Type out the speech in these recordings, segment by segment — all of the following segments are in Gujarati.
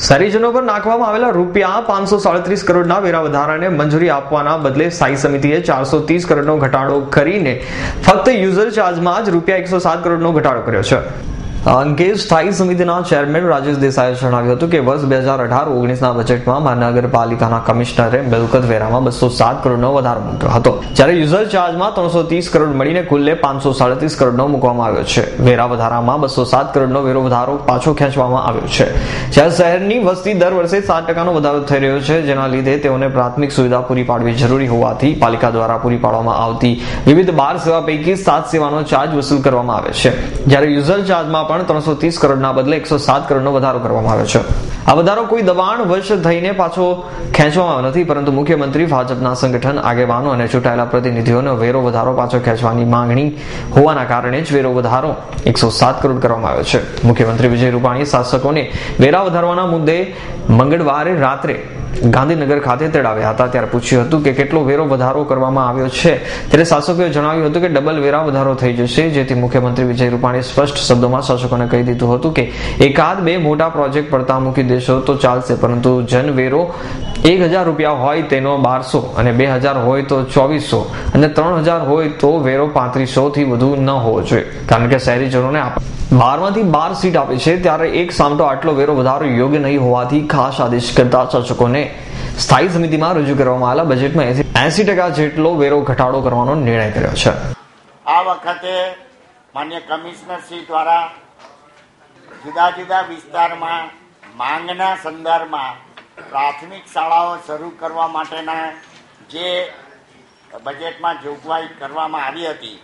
શહેરીજનો પર નાખવામાં આવેલા રૂપિયા 537 કરોડના વેરા વધારાને મંજૂરી આપવાના બદલે સ્થાયી સમિતિએ 430 કરોડનો ઘટાડો કરીને ફક્ત યુઝર ચાર્જમાં જ રૂપિયા 107 કરોડનો ઘટાડો કર્યો છે. આ અંગે સ્થાયી સમિતિના ચેરમેન રાજેશ દેસાઈએ જણાવ્યું હતું કે વર્ષ 2018-19ના બજેટમાં મહાનગરપાલિકાના કમિશનરે મિલકત વેરામાં 207 કરોડનો વધારો મૂક્યો હતો, જ્યારે યુઝર ચાર્જમાં 330 કરોડ મળીને કુલ 537 કરોડનો મૂકવામાં આવ્યો છે. વેરા વધારામાં 207 કરોડનો વેરો વધારો પાછો ખેંચવામાં આવ્યો છે. જ્યારે શહેરની વસ્તી દર વર્ષે 7% વધારો થઈ રહ્યો છે, જેના લીધે તેઓને પ્રાથમિક સુવિધા પૂરી પાડવી જરૂરી હોવાથી પાલિકા દ્વારા પૂરી પાડવામાં આવતી વિવિધ 12 સેવા પૈકી 7 સેવાનો ચાર્જ વસૂલ કરવામાં આવે છે, જ્યારે યુઝર ચાર્જમાં 330 કરોડના બદલે 107 કરોડનો વધારો કરવામાં આવ્યો છે. આ વધારો કોઈ દબાણ વશ થઈને પાછો ખેંચવામાં આવ્યો નથી, પરંતુ મુખ્યમંત્રી, ભાજપના સંગઠન આગેવાનો અને ચૂંટાયેલા પ્રતિનિધિઓનો વેરો વધારો પાછો ખેંચવાની માંગણી હોવાના કારણે જ વેરો વધારો 107 કરોડ કરવામાં આવ્યો છે. મુખ્યમંત્રી વિજય રૂપાણી શાસકોને વેરા વધારવાના મુદ્દે મંગળવારે રાત્રે ગાંધીનગર ખાતે તેડાવ્યા હતા, ત્યારે પૂછ્યું હતું કે કેટલો વેરો વધારો કરવામાં આવ્યો છે, ત્યારે શાસકોએ જણાવ્યું હતું કે ડબલ વેરા વધારો થઈ જશે, જેથી મુખ્યમંત્રી વિજય રૂપાણીએ સ્પષ્ટ શબ્દોમાં શાસકોને કહી દીધું હતું કે એકાદ બે મોટા પ્રોજેક્ટ પડતા મૂકી દેશો તો ચાલશે, પરંતુ જન વેરો 1000 રૂપિયા હોય તેનો 1200 અને 2000 હોય તો 2400 અને 3000 હોય તો વેરો 3500 થી વધુ ન હોવો જોઈએ, કારણ કે શહેરીજનોને 12માંથી 12 સીટ આપે છે, ત્યારે એક સામટો આટલો વેરો વધારો યોગ્ય નહીં હોવાથી ખાસ આદેશ કરતા શાસકોને સ્થાયી સમિતિમાં રજૂ કરવામાં આવેલા બજેટમાં 80% જેટલો વેરો ઘટાડો કરવાનો નિર્ણય કર્યો છે. આ વખતે માન્ય કમિશનર શ્રી દ્વારા જુદા જુદા વિસ્તારમાં માંગના સંદર્ભમાં પ્રાથમિક શાળાઓ શરૂ કરવા માટેના જે બજેટમાં જોગવાઈ કરવામાં આવી હતી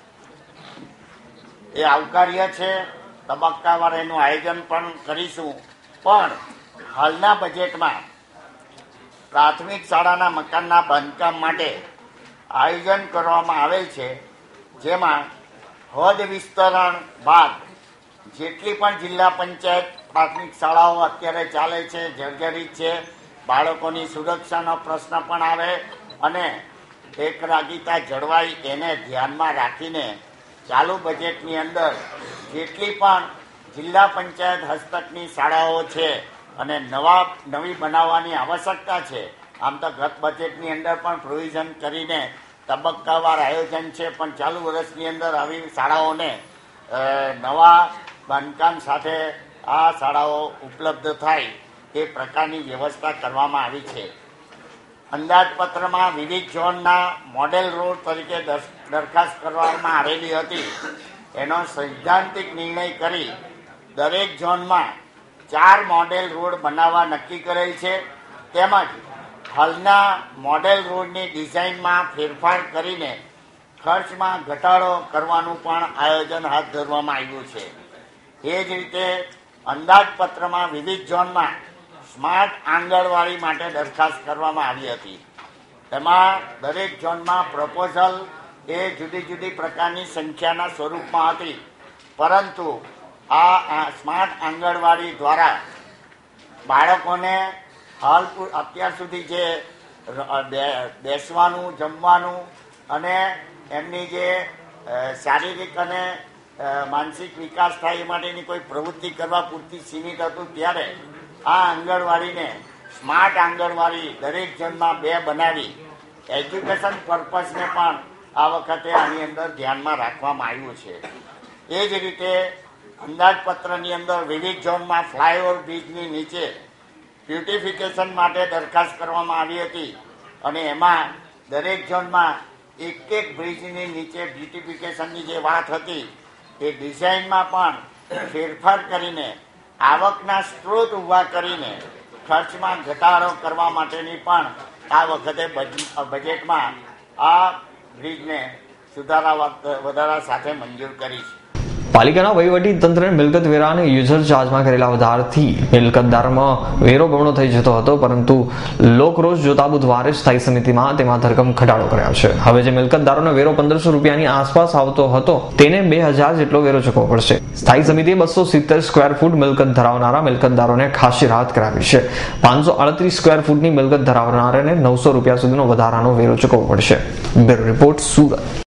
એ આવકાર્ય છે. તબક્કાવાર એનું આયોજન પણ કરીશું, પણ હાલના બજેટમાં પ્રાથમિક શાળાના મકાનના બાંધકામ માટે આયોજન કરવામાં આવેલ છે, જેમાં હદ વિસ્તરણ બાદ જેટલી પણ જિલ્લા પંચાયત પ્રાથમિક શાળાઓ અત્યારે ચાલે છે, જર્જરિત છે, બાળકોની સુરક્ષાનો પ્રશ્ન પણ આવે અને એકરાગીતા જળવાય, એને ધ્યાનમાં રાખીને ચાલુ બજેટની અંદર જેટલી પણ જિલ્લા પંચાયત હસ્તકની શાળાઓ છે અને નવી બનાવવાની આવશ્યકતા છે, આમ તો ગત બજેટની અંદર પણ પ્રોવિઝન કરીને તબક્કાવાર આયોજન છે, પણ ચાલુ વર્ષની અંદર આવી શાળાઓને નવા બાંધકામ સાથે આ શાળાઓ ઉપલબ્ધ થાય એ પ્રકારની વ્યવસ્થા કરવામાં આવી છે. અંદાજપત્રમાં વિવિધ ઝોનના મોડેલ રોડ તરીકે દરખાસ્ત કરવામાં આવેલી હતી, એનો સૈદ્ધાંતિક નિર્ણય કરી દરેક ઝોનમાં 4 મોડેલ રોડ બનાવવા નક્કી કરેલ છે, તેમજ હાલના મોડેલ રોડની ડિઝાઇનમાં ફેરફાર કરીને ખર્ચમાં ઘટાડો કરવાનું પણ આયોજન હાથ ધરવામાં આવ્યું છે. એ જ રીતે અંદાજપત્રમાં વિવિધ ઝોનમાં સ્માર્ટ આંગણવાડી માટે દરખાસ્ત કરવામાં આવી હતી. તેમાં દરેક ઝોનમાં પ્રપોઝલ એ જુદી જુદી પ્રકારની સંખ્યાના સ્વરૂપમાં હતી, પરંતુ આ સ્માર્ટ આંગણવાડી દ્વારા બાળકોને હાલ અત્યાર સુધી જે બેસવાનું, જમવાનું અને એમની જે શારીરિક અને માનસિક વિકાસ થાય એ માટેની કોઈ પ્રવૃત્તિ કરવા પૂરતી સીમિત હતું, ત્યારે આ આંગણવાડીને સ્માર્ટ આંગણવાડી દરેક ઝોનમાં 2 બનાવી એજ્યુકેશન પર્પઝને પણ આ વખતે આની અંદર ધ્યાનમાં રાખવામાં આવ્યું છે. એ જ રીતે અંદાજપત્રની અંદર વિવિધ ઝોનમાં ફ્લાયઓવર બ્રિજની નીચે બ્યુટિફિકેશન માટે દરખાસ્ત કરવામાં આવી હતી, અને એમાં દરેક ઝોનમાં એક બ્રિજની નીચે બ્યુટિફિકેશનની જે વાત હતી એ ડિઝાઇનમાં પણ ફેરફાર કરીને આવકના સ્ત્રોત ઊભા કરીને ખર્ચમાં ઘટાડો કરવા માટેની પણ આ વખતે બજેટમાં આ બ્રિજને વધારા સાથે મંજૂર કરી છે. પાલિકાના વહીવટી તંત્રને મિલકત વેરા અને યુઝર ચાર્જમાં કરેલા વધારાથી મિલકતદારમાં વેરો બમણો થઈ જતો હતો, પરંતુ લોકરોષ જોતા બુધવારે સ્થાયી સમિતિમાં તેમાં ધરખમ ઘટાડો કર્યો છે. હવે જે મિલકતદારોનો વેરો 1500 રૂપિયાની આસપાસ આવતો હતો તેને 2000 જેટલો વેરો ચૂકવવો પડશે. સ્થાયી સમિતિએ 270 સ્ક્વેર ફૂટ મિલકત ધરાવનારા મિલકતદારોને ખાસી રાહત કરાવી છે. 538 સ્ક્વેર ફૂટની મિલકત ધરાવનારાને 900 રૂપિયા સુધીનો વધારાનો વેરો ચૂકવવો પડશે. Bureau report, Surat.